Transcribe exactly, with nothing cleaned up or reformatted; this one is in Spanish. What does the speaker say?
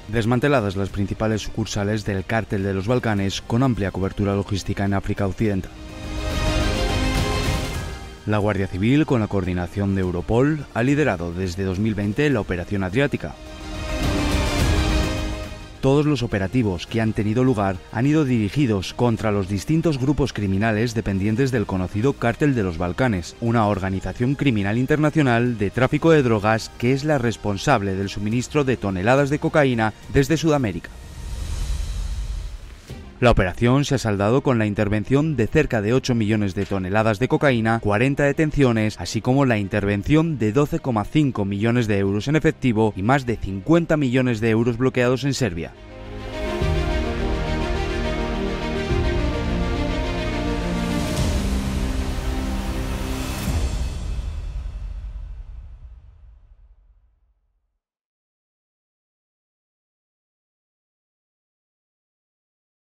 Desmanteladas las principales sucursales del Cártel de los Balcanes con amplia cobertura logística en África Occidental. La Guardia Civil, con la coordinación de Europol, ha liderado desde dos mil veinte la Operación Adriática. Todos los operativos que han tenido lugar han ido dirigidos contra los distintos grupos criminales dependientes del conocido Cártel de los Balcanes, una organización criminal internacional de tráfico de drogas que es la responsable del suministro de toneladas de cocaína desde Sudamérica. La operación se ha saldado con la intervención de cerca de ocho millones de toneladas de cocaína, cuarenta detenciones, así como la intervención de doce coma cinco millones de euros en efectivo y más de cincuenta millones de euros bloqueados en Serbia.